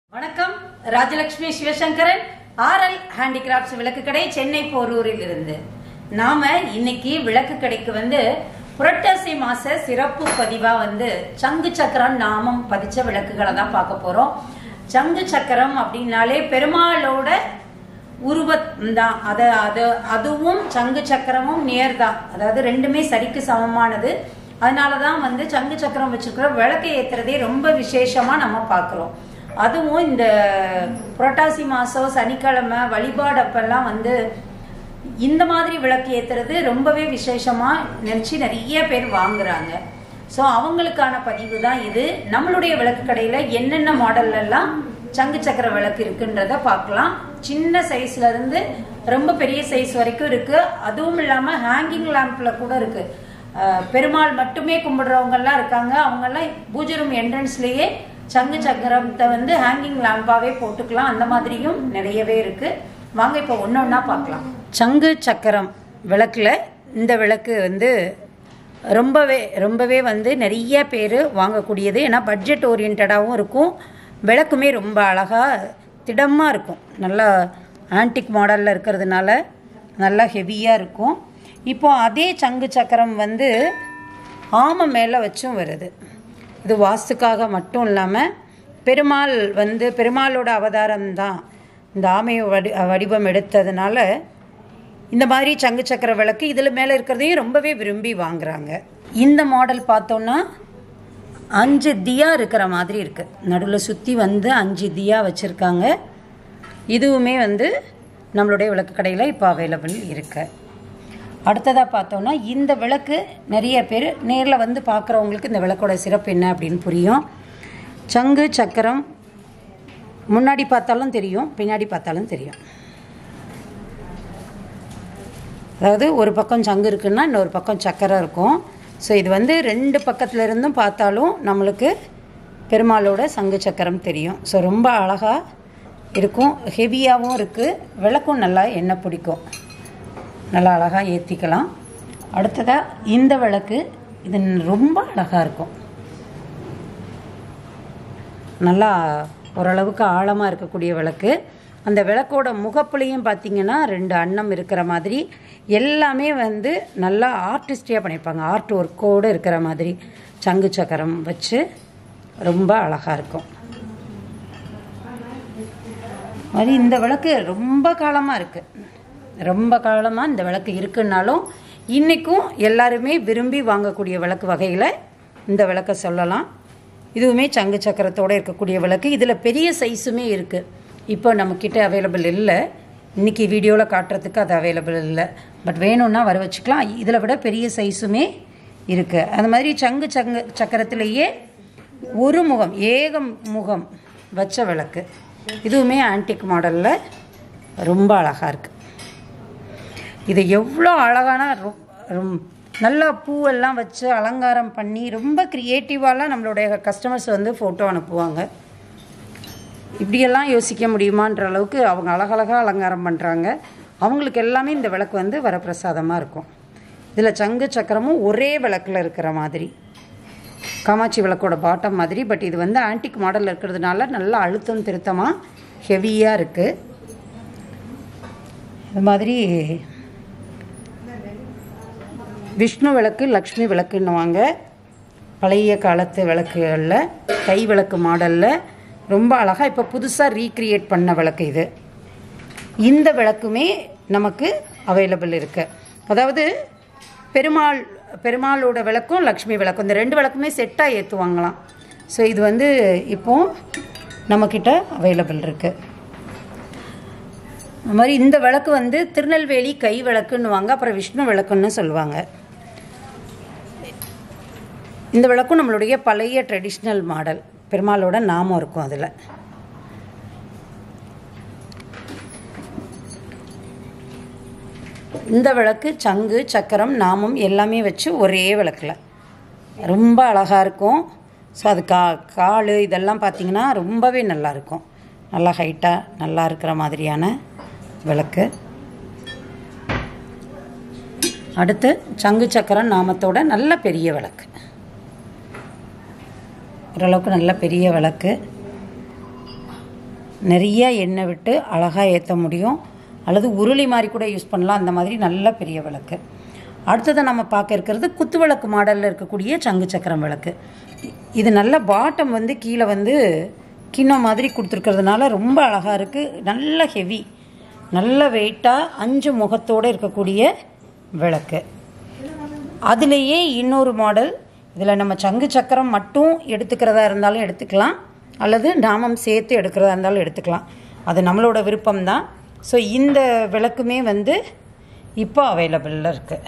வணக்கம். Rajalakshmi Sivasankaran, RL handicrafts விளக்கு கடை, சென்னை போரூரில் இருந்து. நாம இன்னைக்கு விளக்கு கடைக்கு புரட்டாசி மாச சிறப்பு பதிவா சங்கு சக்கரம் நாமம் பதிச்ச விளக்குகளை தான் பார்க்க போறோம். சங்கு சக்கரம் அப்படின்னாலே பெருமாளோட உருவம் தான். அதுவும் சங்கு சக்கரமும் நேர் தான், அதாவது ரெண்டுமே சரிக்கு சமமானது. அதனாலதான் சங்கு சக்கரம் வச்சிருக்கிற விளக்கை ஏத்துறதே ரொம்ப விசேஷமா நம்ம பாக்குறோம். அதுவும் இந்த புரட்டாசி மாசம் சனிக்கிழமை வழிபாடப்பெல்லாம் இந்த மாதிரி விளக்கு ஏத்துறது ரொம்பவே விசேஷமா நினைச்சு நிறைய பேர் வாங்குறாங்க. ஸோ அவங்களுக்கான பதிவு தான் இது. நம்மளுடைய விளக்கு கடையில என்னென்ன மாடல்ல எல்லாம் சங்கு சக்கர விளக்கு இருக்குன்றத பார்க்கலாம். சின்ன சைஸ்ல இருந்து ரொம்ப பெரிய சைஸ் வரைக்கும் இருக்கு. அதுவும் இல்லாம ஹேங்கிங் லேம்ப்ல கூட இருக்கு. பெருமாள் மட்டுமே கும்பிடுறவங்க எல்லாம் இருக்காங்க. அவங்க எல்லாம் பூஜை ரூம் என்ட்ரன்ஸ்லயே சங்கு சக்கரத்தை ஹேங்கிங் லாம்பாவே போட்டுக்கலாம். அந்த மாதிரியும் நிறையவே இருக்கு. வாங்க இப்போ ஒன்னொன்னா பார்க்கலாம். சங்கு சக்கரம் விளக்குல இந்த விளக்கு ரொம்பவே நிறைய பேர் வாங்கக்கூடியது. ஏன்னா பட்ஜெட் ஓரியன்டாகவும் இருக்கும். விளக்குமே ரொம்ப அழகா திடமாக இருக்கும். நல்லா ஆன்டிக் மாடலில் இருக்கிறதுனால நல்லா ஹெவியாக இருக்கும். இப்போ அதே சங்கு சக்கரம் ஆமை மேலே வச்சும் வருது. இது வாஸ்துக்காக மட்டும் இல்லாமல் பெருமாள் பெருமாளோட அவதாரம் தான் இந்த ஆமையை வடிவம் எடுத்ததுனால இந்த மாதிரி சங்கு சக்கர விளக்கு இதில் மேலே இருக்கிறதையும் ரொம்பவே விரும்பி வாங்குறாங்க. இந்த மாடல் பார்த்தோன்னா 5 தியா இருக்கிற மாதிரி இருக்குது. நடுவில் சுற்றி 5 தியா வச்சுருக்காங்க. இதுவுமே நம்மளுடைய விளக்கு கடையில் இப்போ அவைலபிள் இருக்கு. அடுத்ததாக பார்த்தோன்னா இந்த விளக்கு நிறைய பேர் நேரில் பார்க்குறவங்களுக்கு இந்த விளக்கோட சிறப்பு என்ன அப்படின்னு புரியும். சங்கு சக்கரம் முன்னாடி பார்த்தாலும் தெரியும், பின்னாடி பார்த்தாலும் தெரியும். அதாவது ஒரு பக்கம் சங்கு இருக்குன்னா இன்னொரு பக்கம் சக்கரம் இருக்கும். ஸோ இது 2 பக்கத்துல இருந்தும் பார்த்தாலும் நம்மளுக்கு பெருமாளோட சங்கு சக்கரம் தெரியும். ஸோ ரொம்ப அழகாக இருக்கும், ஹெவியாகவும் இருக்குது. விளக்கும் நல்லா எண்ணெய் பிடிக்கும், நல்லா அழகாக ஏற்றிக்கலாம். அடுத்ததாக இந்த விளக்கு இது ரொம்ப அழகாக இருக்கும். நல்லா ஓரளவுக்கு ஆழமாக இருக்கக்கூடிய விளக்கு. அந்த விளக்கோட முகப்புலையும் பார்த்திங்கன்னா 2 அன்னம் இருக்கிற மாதிரி எல்லாமே நல்லா ஆர்டிஸ்டியாக பண்ணியிருப்பாங்க. ஆர்ட் ஒர்க்கோடு இருக்கிற மாதிரி சங்கு சக்கரம் வச்சு ரொம்ப அழகாக இருக்கும். மாதிரி இந்த விளக்கு ரொம்ப காலமாக இருக்குது. ரொம்ப காலமாக இந்த விளக்கு இருக்குன்னாலும் இன்றைக்கும் எல்லாருமே விரும்பி வாங்கக்கூடிய விளக்கு வகையில் இந்த விளக்கை சொல்லலாம். இதுவுமே சங்கு சக்கரத்தோடு இருக்கக்கூடிய விளக்கு. இதில் பெரிய சைஸுமே இருக்குது. இப்போ நம்மக்கிட்ட அவைலபிள் இல்லை, இன்றைக்கி வீடியோவில் காட்டுறதுக்கு அது அவைலபிள் இல்லை. பட் வேணும்னா வர வச்சுக்கலாம். இதில் விட பெரிய சைஸுமே இருக்குது. அந்த மாதிரி சங்கு சக்கரத்திலேயே ஒரு முகம் முகம் வச்ச விளக்கு. இதுவுமே ஆன்டிக் மாடலில் ரொம்ப அழகாக இருக்குது. இது எவ்வளோ அழகான நல்ல பூவெல்லாம் வச்சு அலங்காரம் பண்ணி ரொம்ப க்ரியேட்டிவாலாம் நம்மளுடைய கஸ்டமர்ஸ் ஃபோட்டோ அனுப்புவாங்க. இப்படியெல்லாம் யோசிக்க முடியுமான்ற அளவுக்கு அவங்க அழகழகாக அலங்காரம் பண்ணுறாங்க. அவங்களுக்கு எல்லாமே இந்த விளக்கு வரப்பிரசாதமாக இருக்கும். இதில் சங்கு சக்கரமும் ஒரே விளக்கில் இருக்கிற மாதிரி, காமாட்சி விளக்கோட பாட்டம் மாதிரி. பட் இது ஆன்டிக் மாடலில் இருக்கிறதுனால நல்லா அழுத்தம் திருத்தமாக ஹெவியாக இருக்குது. இது மாதிரி விஷ்ணு விளக்கு, லக்ஷ்மி விளக்குன்னுவாங்க. பழைய காலத்து விளக்குகளில் கை விளக்கு மாடலில் ரொம்ப அழகாக இப்போ புதுசாக ரீக்ரியேட் பண்ண விளக்கு இது. இந்த விளக்குமே நமக்கு அவைலபிள் இருக்குது. அதாவது பெருமாளோட விளக்கும் லக்ஷ்மி விளக்கும் இந்த 2 விளக்குமே செட்டாக ஏற்றுவாங்களாம். ஸோ இது இப்போது நம்மக்கிட்ட அவைலபிள் இருக்குது. அது மாதிரி இந்த விளக்கு திருநெல்வேலி கை விளக்குன்னுவாங்க, அப்புறம் விஷ்ணு விளக்குன்னு சொல்லுவாங்க. இந்த விளக்கும் நம்மளுடைய பழைய ட்ரெடிஷ்னல் மாடல், பெருமாளோட நாமம் இருக்கும் அதில். இந்த விளக்கு சங்கு சக்கரம் நாமம் எல்லாமே வச்சு ஒரே விளக்கில் ரொம்ப அழகாக இருக்கும். ஸோ அது கால் இதெல்லாம் பார்த்திங்கன்னா ரொம்பவே நல்லாயிருக்கும். நல்லா ஹைட்டாக நல்லா இருக்கிற மாதிரியான விளக்கு. அடுத்து சங்கு சக்கரம் நாமத்தோட நல்ல பெரிய விளக்கு, ஓரளவுக்கு நல்ல பெரிய விளக்கு. நிறைய எண்ணெய் விட்டு அழகாக ஏற்ற முடியும். அல்லது உருளி மாதிரி கூட யூஸ் பண்ணலாம். அந்த மாதிரி நல்ல பெரிய விளக்கு. அடுத்ததை நம்ம பார்க்க இருக்கிறது குத்து விளக்கு மாடலில் இருக்கக்கூடிய சங்கு சக்கரம் விளக்கு. இது நல்ல பாட்டம் வந்து கீழே வந்து கிண்ணம் மாதிரி கொடுத்துருக்கிறதுனால ரொம்ப அழகாக இருக்குது. நல்ல ஹெவி, நல்ல வெயிட்டாக 5 முகத்தோடு இருக்கக்கூடிய விளக்கு. அதுலேயே இன்னொரு மாடல், இதில் நம்ம சங்கு சக்கரம் மட்டும் எடுத்துக்கிறதா இருந்தாலும் எடுத்துக்கலாம், அல்லது நாமம் சேர்த்து எடுக்கிறதா இருந்தாலும் எடுத்துக்கலாம். அது நம்மளோட விருப்பம்தான். ஸோ இந்த விளக்குமே வந்து இப்போ அவைலபிளில் இருக்குது.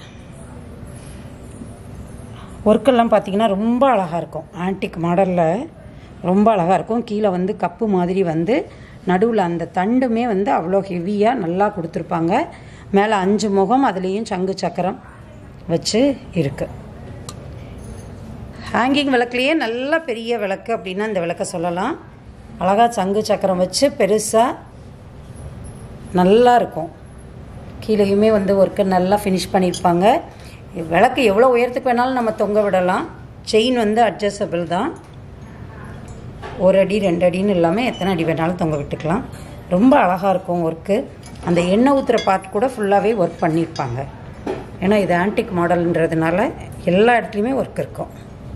ஒர்க்கெல்லாம் பார்த்திங்கன்னா ரொம்ப அழகாக இருக்கும். ஆன்டிக் மாடலில் ரொம்ப அழகாக இருக்கும். கீழே வந்து கப்பு மாதிரி வந்து நடுவில் அந்த தண்டுமே வந்து அவ்வளோ ஹெவியாக நல்லா கொடுத்துருப்பாங்க. மேலே 5 முகம், அதுலேயும் சங்கு சக்கரம் வச்சு இருக்குது. ஹேங்கிங் விளக்குலேயே நல்ல பெரிய விளக்கு அப்படின்னா இந்த விளக்கை சொல்லலாம். அழகாக சங்கு சக்கரம் வச்சு பெருசாக நல்லா இருக்கும். கீழேயுமே வந்து ஒர்க்கு நல்லா ஃபினிஷ் பண்ணியிருப்பாங்க. விளக்கு எவ்வளோ உயரத்துக்கு வேணாலும் நம்ம தொங்க விடலாம். செயின் வந்து அட்ஜஸ்டபிள் தான். 1 அடி 2 அடின்னு இல்லாமல் எத்தனை அடி வேணாலும் தொங்க விட்டுக்கலாம். ரொம்ப அழகாக இருக்கும் ஒர்க்கு. அந்த எண்ணெய் ஊற்றுற பார்ட் கூட ஃபுல்லாகவே ஒர்க் பண்ணியிருப்பாங்க. ஏன்னா இது ஆன்டிக் மாடல்ன்றதுனால எல்லா இடத்துலையுமே ஒர்க் இருக்கும்.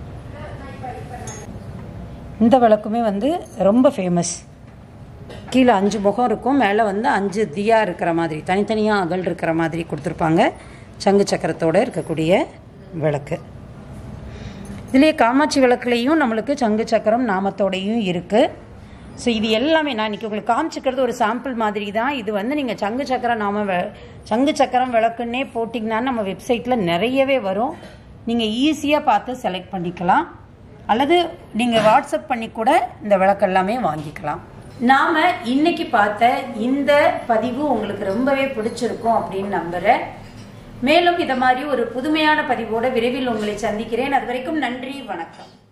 இந்த விளக்குமே வந்து ரொம்ப ஃபேமஸ். கீழே 5 முகம் இருக்கும், மேலே வந்து 5 தியா இருக்கிற மாதிரி தனித்தனியாக அகல் இருக்கிற மாதிரி கொடுத்துருப்பாங்க. சங்கு சக்கரத்தோடு இருக்கக்கூடிய விளக்கு. இதுலேயே காமாட்சி விளக்குலேயும் நம்மளுக்கு சங்கு சக்கரம் நாமத்தோடையும் இருக்குது. ஸோ இது எல்லாமே நான் இன்றைக்கி உங்களுக்கு காமிச்சிக்கிறது ஒரு சாம்பிள் மாதிரி தான். இது வந்து நீங்கள் சங்கு சக்கரம் விளக்குன்னே போட்டிங்கன்னா நம்ம வெப்சைட்டில் நிறையவே வரும். நீங்கள் ஈஸியாக பார்த்து செலக்ட் பண்ணிக்கலாம். அல்லது நீங்கள் வாட்ஸ்அப் பண்ணி கூட இந்த விளக்கு எல்லாமே வாங்கிக்கலாம். நாம் இன்னைக்கு பார்த்த இந்த பதிவு உங்களுக்கு ரொம்பவே பிடிச்சிருக்கும் அப்படின்னு நம்புகிறேன். மேலும் இதை மாதிரி ஒரு புதுமையான பதிவோடு விரைவில் உங்களை சந்திக்கிறேன். அது வரைக்கும் நன்றி, வணக்கம்.